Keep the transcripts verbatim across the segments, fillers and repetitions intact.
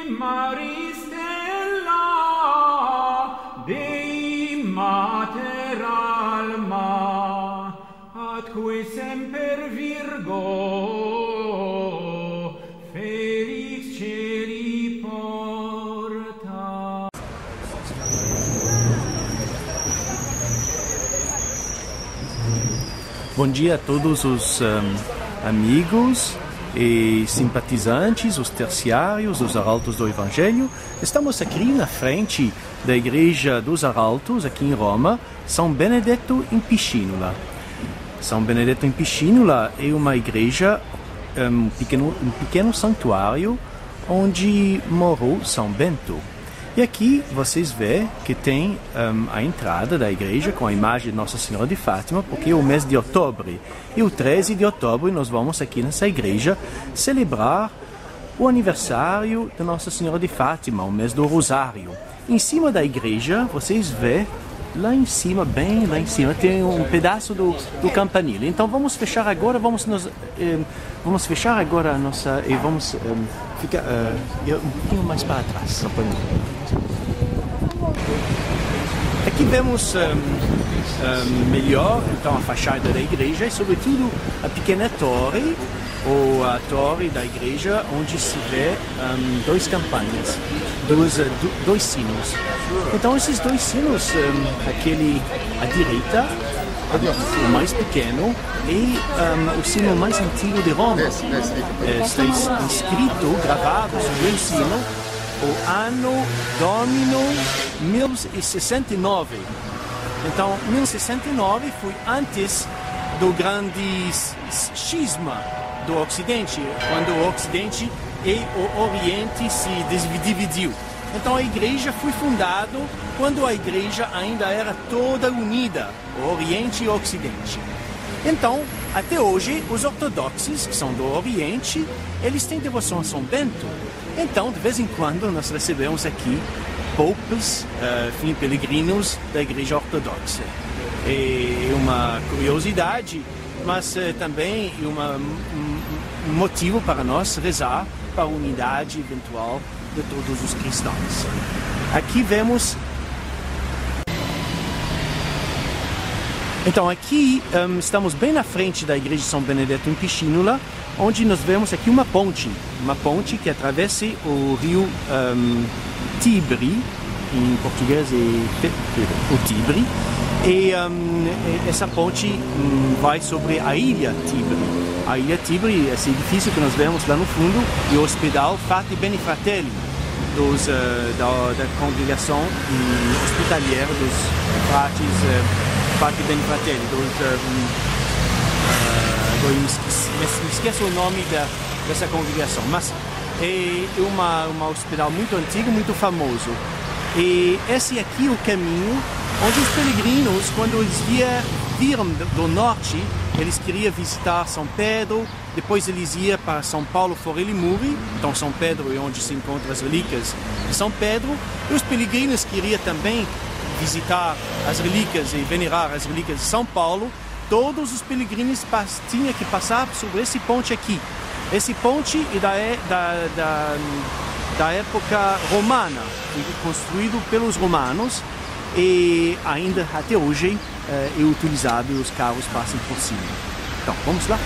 Maristella, Dei Mater Alma, atque semper Virgo, felix celi porta. Bom dia a todos os um, amigos e simpatizantes, os terciários, os arautos do Evangelho. Estamos aqui na frente da Igreja dos Arautos, aqui em Roma, São Benedetto in Piscinula. São Benedetto in Piscinula é uma igreja, um pequeno, um pequeno santuário onde morou São Bento. E aqui vocês veem que tem um, a entrada da igreja com a imagem de Nossa Senhora de Fátima, porque é o mês de outubro. E o treze de outubro nós vamos aqui nessa igreja celebrar o aniversário de Nossa Senhora de Fátima, o mês do Rosário. Em cima da igreja, vocês veem, lá em cima, bem lá em cima, tem um pedaço do, do campanile. Então vamos fechar agora, vamos nos, eh, vamos fechar agora a nossa, e vamos eh, ficar uh, um pouquinho mais para trás. Aqui vemos um, um, melhor então a fachada da igreja e sobretudo a pequena torre, ou a torre da igreja, onde se vê um, dois campanas, dois, uh, dois sinos. Então esses dois sinos, um, aquele à direita, o mais pequeno, e um, o sino mais antigo de Roma. Está escrito, gravado sobre o sino, o ano Domino mil e sessenta e nove. Então, mil e sessenta e nove foi antes do grande cisma do Ocidente, quando o Ocidente e o Oriente se dividiu. Então a igreja foi fundada quando a igreja ainda era toda unida, o Oriente e o Ocidente. Então, até hoje, os ortodoxos, que são do Oriente, eles têm devoção a São Bento. Então, de vez em quando, nós recebemos aqui popes, uh, enfim, peregrinos da igreja ortodoxa. É uma curiosidade, mas uh, também uma, um, um motivo para nós rezar para a unidade eventual de todos os cristãos. Aqui vemos... Então aqui um, estamos bem na frente da igreja de São Benedetto in Piscinula, onde nós vemos aqui uma ponte, uma ponte que atravessa o rio um, Tibre, em português é o Tibre, e um, essa ponte um, vai sobre a ilha Tibre. A ilha Tibre, esse edifício que nós vemos lá no fundo, e o hospital Frati Beni Fratelli, dos, uh, da, da congregação um, hospitaliera dos frates uh, Frati Beni Fratelli, dos, um, uh, do, me, me esqueço o nome da, dessa congregação, mas é uma, uma hospital muito antigo, muito famoso. E esse aqui é o caminho onde os peregrinos, quando eles vier, viram do, do norte, eles queriam visitar São Pedro, depois eles iam para São Paulo Forelli Muri, então São Pedro é onde se encontram as relíquias de São Pedro, e os peregrinos queriam também visitar as relíquias e venerar as relíquias de São Paulo. Todos os peregrinos tinham que passar sobre esse ponte aqui. Esse ponte é da, da, da, da época romana, foi construído pelos romanos e ainda até hoje é utilizado e os carros passam por cima. Então, vamos lá?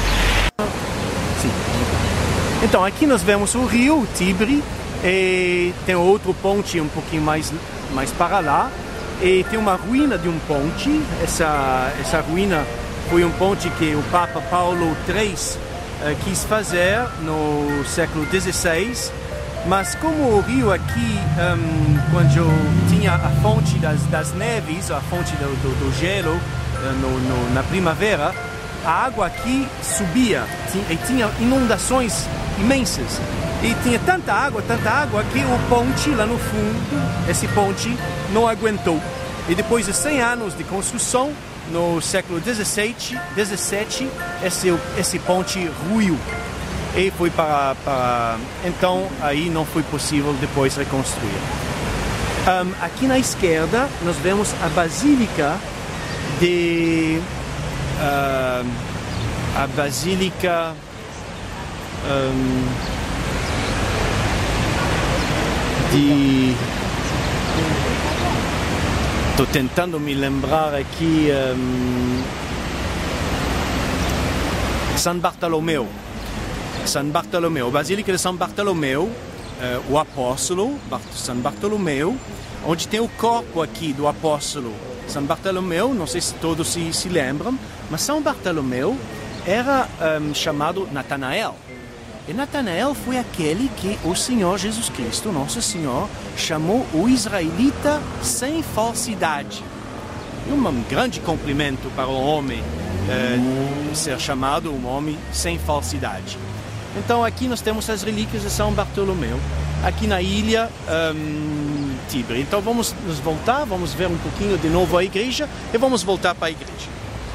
Sim. Então, aqui nós vemos o rio Tibre e tem outro ponte um pouquinho mais, mais para lá. E tem uma ruína de um ponte. Essa, essa ruína foi um ponte que o Papa Paulo terceiro uh, quis fazer no século dezesseis. Mas como o rio aqui, um, quando tinha a fonte das, das neves, a fonte do, do, do gelo uh, no, no, na primavera, a água aqui subia tinha, e tinha inundações imensas. E tinha tanta água, tanta água, que o ponte lá no fundo, esse ponte, não aguentou. E depois de cem anos de construção, no século dezessete, dezessete esse, esse ponte ruiu. E foi para, para... Então, aí não foi possível depois reconstruir. Um, aqui na esquerda, nós vemos a Basílica de... Uh, a Basílica... Um, de... Estou tentando me lembrar aqui... Um... San Bartolomeu. San Bartolomeu, Basílica de São Bartolomeu, uh, o apóstolo, San Bartolomeu, onde tem o corpo aqui do apóstolo São Bartolomeu. Não sei se todos se, se lembram, mas São Bartolomeu era um, chamado Natanael. E Natanael foi aquele que o Senhor Jesus Cristo, Nosso Senhor, chamou o israelita sem falsidade. E um grande cumprimento para o homem uh, ser chamado um homem sem falsidade. Então aqui nós temos as relíquias de São Bartolomeu, aqui na ilha um, Tibre. Então vamos nos voltar, vamos ver um pouquinho de novo a igreja e vamos voltar para a igreja.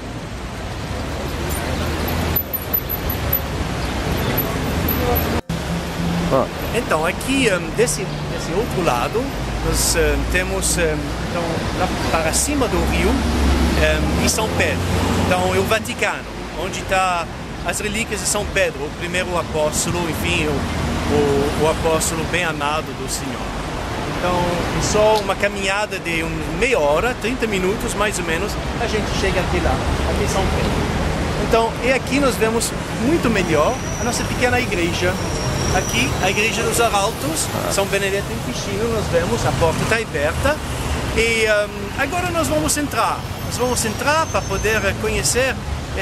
Ah. Então aqui um, desse, desse outro lado nós um, temos um, então, lá para cima do rio um, em São Pedro, então é o Vaticano, onde está as relíquias de São Pedro, o primeiro apóstolo, enfim, o, o, o apóstolo bem amado do Senhor. Então, só uma caminhada de um, meia hora, trinta minutos mais ou menos, a gente chega até lá, até São Pedro. Então, e aqui nós vemos muito melhor a nossa pequena igreja. Aqui, a igreja dos Arautos, São Benedetto em Ticino, nós vemos, a porta está aberta. E um, agora nós vamos entrar, nós vamos entrar para poder conhecer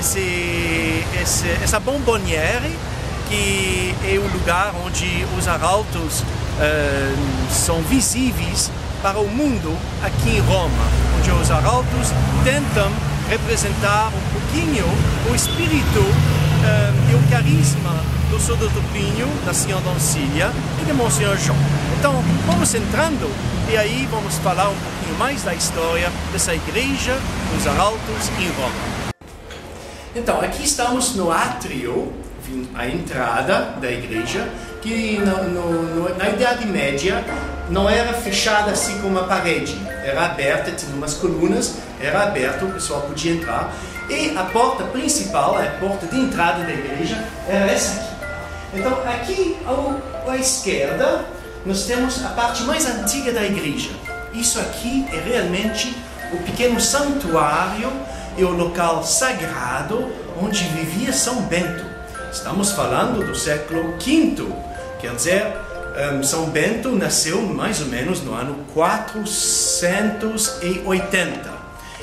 Esse, esse, essa bomboniere, que é o lugar onde os arautos uh, são visíveis para o mundo aqui em Roma, onde os arautos tentam representar um pouquinho o espírito uh, e o carisma do Soldado Plinio, da Senhora Doncilha e de Monsenhor João. Então vamos entrando e aí vamos falar um pouquinho mais da história dessa igreja dos arautos em Roma. Então, aqui estamos no átrio, a entrada da igreja, que no, no, no, na Idade Média não era fechada assim com uma parede, era aberta, tinha umas colunas, era aberto, o pessoal podia entrar. E a porta principal, a porta de entrada da igreja, era essa aqui. Então, aqui ao, à esquerda, nós temos a parte mais antiga da igreja. Isso aqui é realmente o pequeno santuário e o local sagrado onde vivia São Bento. Estamos falando do século quinto, quer dizer, um, São Bento nasceu mais ou menos no ano quatrocentos e oitenta.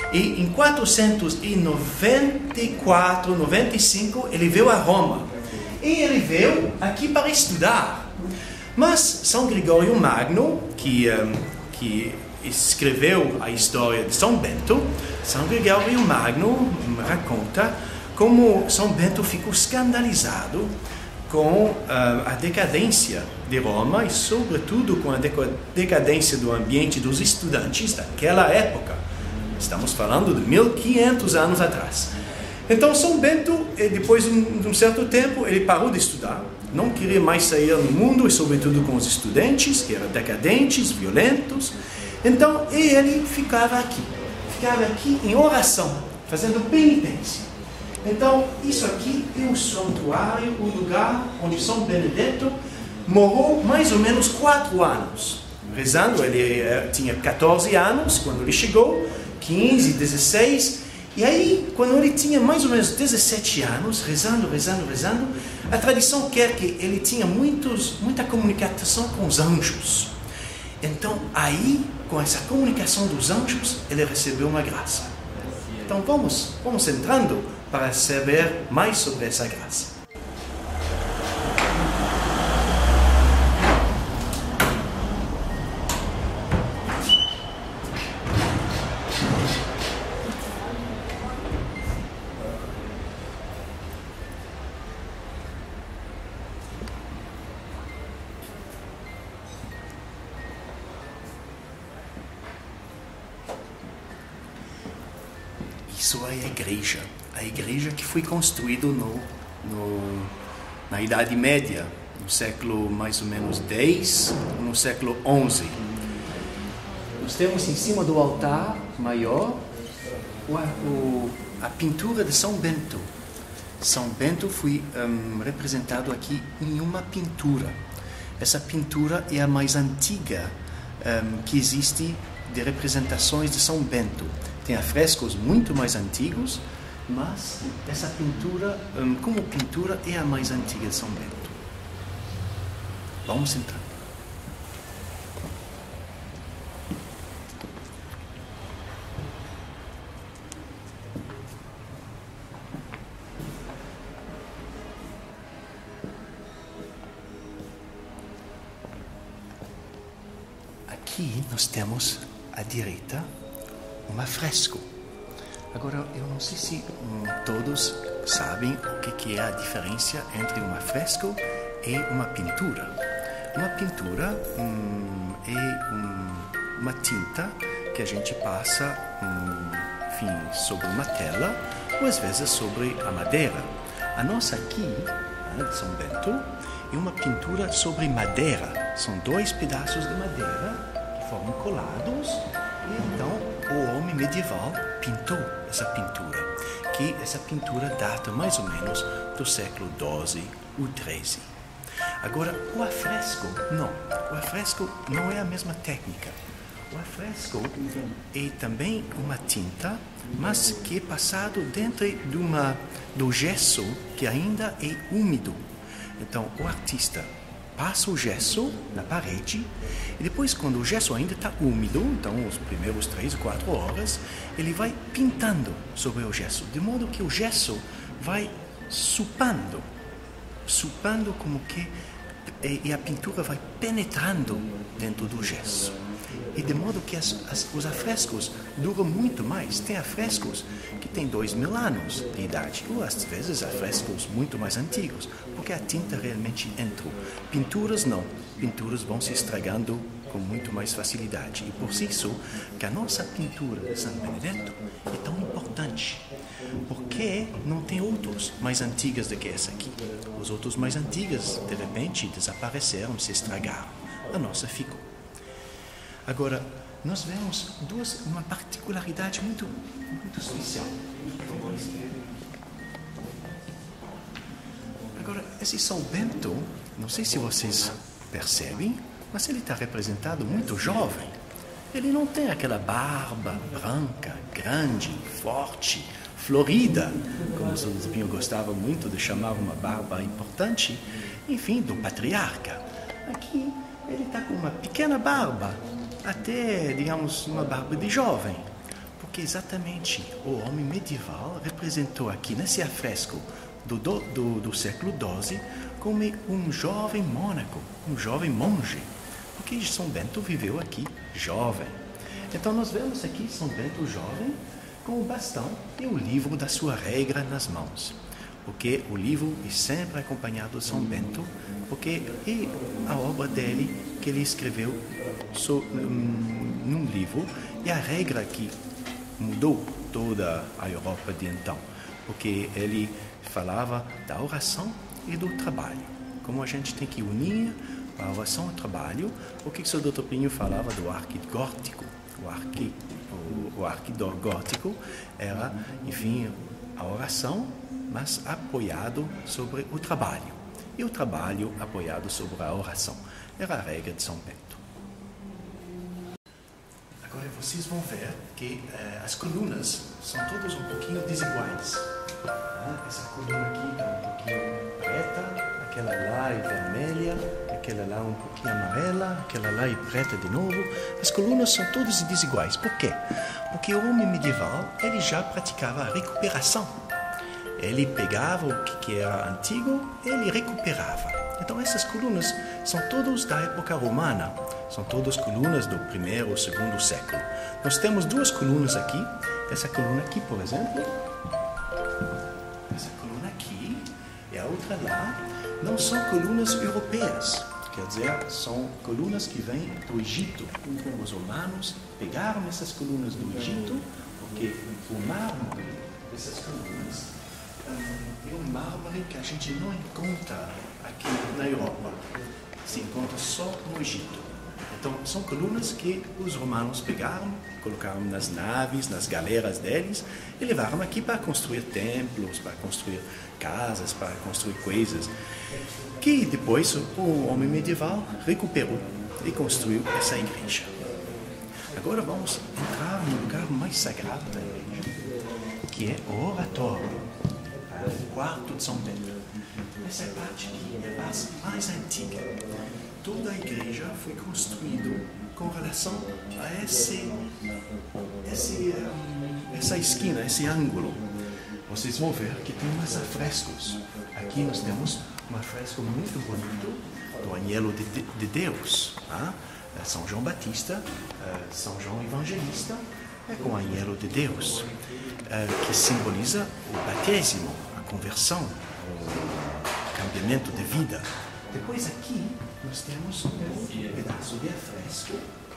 E em quatrocentos e noventa e quatro, noventa e cinco, ele veio a Roma. E ele veio aqui para estudar. Mas São Gregório Magno, que, um, que escreveu a história de São Bento, São Gregório Magno raconta como São Bento ficou escandalizado com uh, a decadência de Roma e, sobretudo, com a decadência do ambiente dos estudantes daquela época. Estamos falando de mil e quinhentos anos atrás. Então, São Bento, depois de um certo tempo, ele parou de estudar, não queria mais sair no mundo, e sobretudo com os estudantes, que eram decadentes, violentos. Então, ele ficava aqui, ficava aqui em oração, fazendo penitência. Então, isso aqui é o santuário, o lugar onde São Benedetto morou mais ou menos quatro anos. Rezando, ele tinha quatorze anos quando ele chegou, quinze, dezesseis, e aí, quando ele tinha mais ou menos dezessete anos, rezando, rezando, rezando, a tradição quer que ele tinha muitos, muita comunicação com os anjos. Então, aí, com essa comunicação dos anjos, ele recebeu uma graça. Então, vamos, vamos entrando para saber mais sobre essa graça. Isso é a igreja, a igreja que foi construída no, no, na Idade Média, no século mais ou menos dez, no século onze. Nós temos em cima do altar maior o, o, a pintura de São Bento. São Bento foi um, representado aqui em uma pintura. essa pintura é a mais antiga um, que existe de representações de São Bento. Tem afrescos muito mais antigos, mas essa pintura, um, como pintura, é a mais antiga de São Bento. Vamos entrar. Aqui nós temos à direita um afresco. Agora, eu não sei se hum, todos sabem o que, que é a diferença entre um afresco e uma pintura. Uma pintura hum, é um, uma tinta que a gente passa hum, enfim, sobre uma tela ou às vezes sobre a madeira. A nossa aqui, né, de São Bento, é uma pintura sobre madeira. São dois pedaços de madeira que foram colados e então o homem medieval pintou essa pintura, que essa pintura data mais ou menos do século doze ou treze. Agora, o afresco, não. O afresco não é a mesma técnica. O afresco é também uma tinta, mas que é passado dentro de uma, do gesso que ainda é úmido. Então, o artista passa o gesso na parede e depois, quando o gesso ainda está úmido, então os primeiros três ou quatro horas, ele vai pintando sobre o gesso, de modo que o gesso vai supando, supando como que e a pintura vai penetrando dentro do gesso. E de modo que as, as, os afrescos duram muito mais. Tem afrescos que têm dois mil anos de idade, ou às vezes afrescos muito mais antigos, porque a tinta realmente entrou. Pinturas não. Pinturas vão se estragando com muito mais facilidade. E por isso que a nossa pintura de São Benedetto é tão importante. Porque não tem outros mais antigas do que essa aqui. Os outros mais antigas, de repente, desapareceram, se estragaram. A nossa ficou. Agora, nós vemos duas, uma particularidade muito, muito especial. Agora, esse São Bento, não sei se vocês percebem, mas ele está representado muito jovem. Ele não tem aquela barba branca, grande, forte, florida, como os Zubinho gostava muito de chamar uma barba importante, enfim, do patriarca. Aqui, ele está com uma pequena barba, até, digamos, uma barba de jovem, porque exatamente o homem medieval representou aqui nesse afresco do, do, do, do século doze como um jovem mônaco, um jovem monge, porque São Bento viveu aqui jovem. Então nós vemos aqui São Bento jovem com o bastão e o livro da sua regra nas mãos, porque o livro é sempre acompanhado de São Bento, porque é a obra dele que ele escreveu so, um, num livro, e a regra que mudou toda a Europa de então, porque ele falava da oração e do trabalho, como a gente tem que unir a oração e o trabalho, o que o doutor Plínio falava do arquigótico. O, arqui, o, o arquigótico era, enfim, a oração, mas apoiado sobre o trabalho, e o trabalho apoiado sobre a oração. Era a regra de São Bento. Agora vocês vão ver que eh, as colunas são todas um pouquinho desiguais. Ah, essa coluna aqui é um pouquinho preta, aquela lá é vermelha, aquela lá um pouquinho amarela, aquela lá é preta de novo. As colunas são todas desiguais. Por quê? Porque o homem medieval ele já praticava a recuperação. Ele pegava o que era antigo e ele recuperava. Então essas colunas são todas da época romana, são todas colunas do primeiro ou segundo século. Nós temos duas colunas aqui, essa coluna aqui, por exemplo, essa coluna aqui e a outra lá, não são colunas europeias, quer dizer, são colunas que vêm do Egito. Os romanos pegaram essas colunas do Egito, porque o mármore dessas colunas é um mármore que a gente não encontra aqui na Europa, se encontra só no Egito. Então, são colunas que os romanos pegaram, colocaram nas naves, nas galeras deles, e levaram aqui para construir templos, para construir casas, para construir coisas, que depois o homem medieval recuperou e construiu essa igreja. Agora vamos entrar no lugar mais sagrado da igreja, que é o oratório, o quarto de São Bento. Essa é a parte que é a mais antiga. Toda a igreja foi construída com relação a esse, esse, essa esquina, esse ângulo. Vocês vão ver que tem umas afrescos. Aqui nós temos um afresco muito bonito do Agnello de, de, de Deus. Tá? São João Batista, São João Evangelista, é com o Agnello de Deus, que simboliza o batismo, a conversão, o cambiamento de vida. Depois aqui nós temos um pedaço de afresco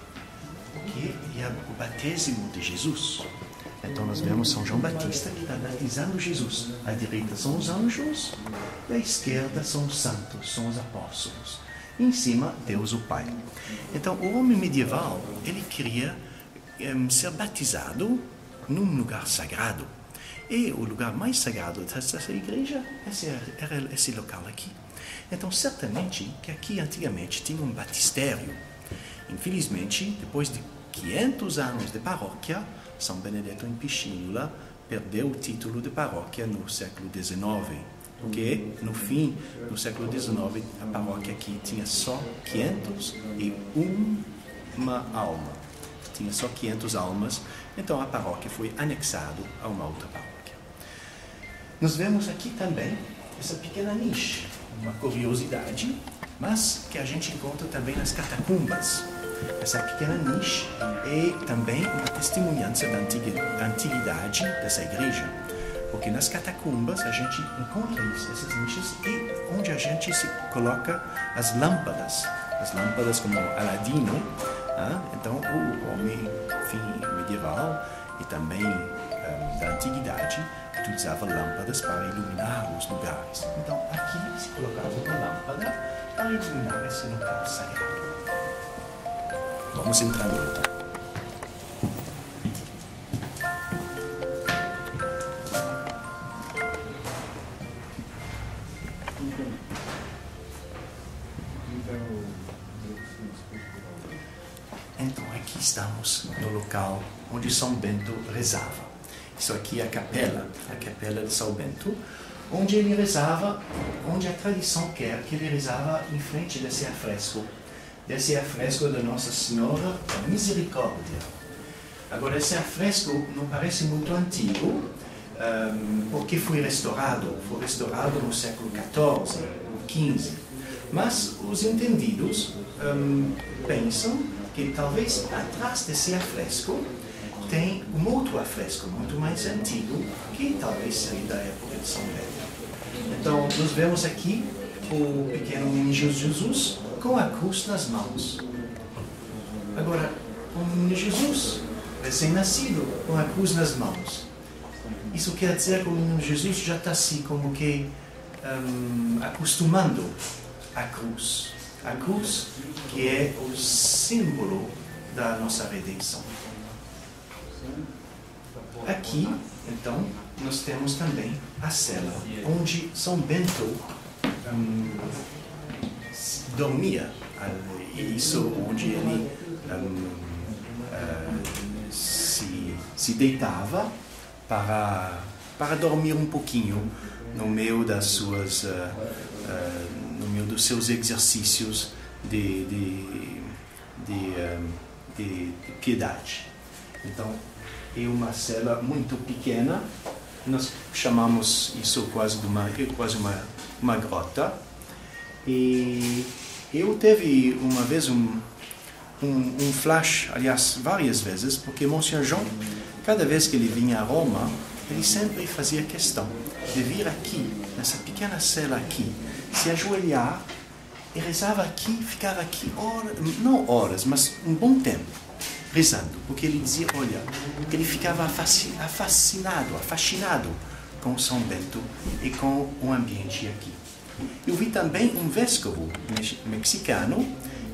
que é o batismo de Jesus. Então nós vemos São João Batista que está batizando Jesus. À direita são os anjos, e à esquerda são os santos, são os apóstolos. E em cima, Deus o Pai. Então o homem medieval, ele queria um, ser batizado num lugar sagrado. E o lugar mais sagrado dessa igreja era esse local aqui. Então, certamente que aqui antigamente tinha um batistério. Infelizmente, depois de quinhentos anos de paróquia, São Benedetto in Piscínula perdeu o título de paróquia no século dezenove. Porque no fim do século dezenove, a paróquia aqui tinha só quinhentos e uma alma. Tinha só quinhentas almas, então a paróquia foi anexada a uma outra paróquia. Nós vemos aqui também essa pequena niche, uma curiosidade, mas que a gente encontra também nas catacumbas. Essa pequena niche é também uma testemunhança da antiguidade dessa igreja, porque nas catacumbas a gente encontra essas nichas e onde a gente se coloca as lâmpadas, as lâmpadas como Aladino. Ah, então o homem, enfim, medieval e também um, da antiguidade utilizava lâmpadas para iluminar os lugares. Então aqui se colocava uma lâmpada para iluminar esse lugar sagrado. Vamos entrando então. Então aqui estamos no local onde São Bento rezava. Isso aqui é a capela, a capela de São Bento, onde ele rezava, onde a tradição quer que ele rezava em frente desse afresco, desse afresco da Nossa Senhora da Misericórdia. Agora, esse afresco não parece muito antigo, um, porque foi restaurado, foi restaurado no século quatorze, quinze. Mas os entendidos um, pensam que talvez atrás desse afresco tem um outro afresco muito mais antigo, que talvez seja da época de São Bento. Então, nós vemos aqui o pequeno menino Jesus com a cruz nas mãos. Agora, o menino Jesus, recém-nascido, com a cruz nas mãos. Isso quer dizer que o menino Jesus já está assim como que um, acostumando a cruz. A cruz que é o símbolo da nossa redenção. Aqui, então, nós temos também a cela onde São Bento um, dormia. E isso onde ele um, uh, se, se deitava para, para dormir um pouquinho no meio das suas... Uh, uh, no meio dos seus exercícios de, de, de, um, de, de piedade. Então, é uma cela muito pequena, nós chamamos isso quase de uma, quase uma, uma grota. E eu tive uma vez um, um, um flash, aliás, várias vezes, porque Monsenhor João, cada vez que ele vinha a Roma, ele sempre fazia questão de vir aqui, nessa pequena cela aqui, se ajoelhar e rezava aqui, ficava aqui horas, não horas, mas um bom tempo, rezando, porque ele dizia, olha, ele ficava fascinado, fascinado com São Bento e com o ambiente aqui. Eu vi também um vescovo mexicano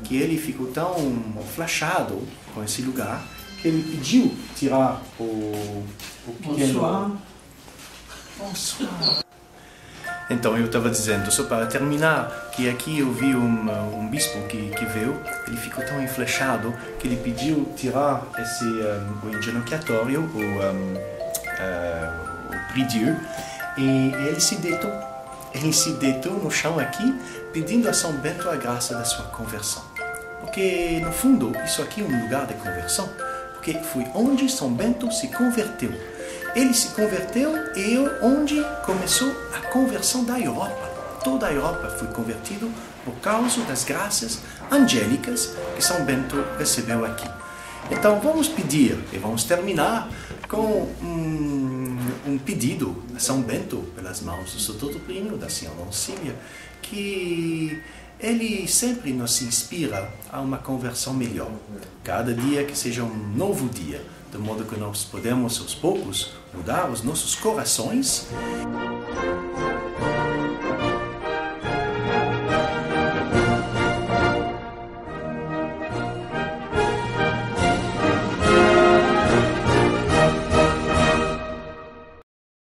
que ele ficou tão flashado com esse lugar que ele pediu tirar o, o pequeno... Bonsoir. Então, eu estava dizendo, só para terminar, que aqui eu vi um, um bispo que, que veio, ele ficou tão enflechado que ele pediu tirar esse, um, o engenhoquiatório, o, um, uh, o prie-dieu, e ele se deitou. Ele se deitou no chão aqui, pedindo a São Bento a graça da sua conversão. Porque, no fundo, isso aqui é um lugar de conversão, porque foi onde São Bento se converteu. Ele se converteu e onde começou a conversão da Europa. Toda a Europa foi convertida por causa das graças angélicas que São Bento recebeu aqui. Então vamos pedir e vamos terminar com um, um pedido a São Bento, pelas mãos do Doutor Plínio, da Senhora Auxília, que ele sempre nos inspira a uma conversão melhor. Cada dia que seja um novo dia, de modo que nós podemos, aos poucos, mudar os nossos corações.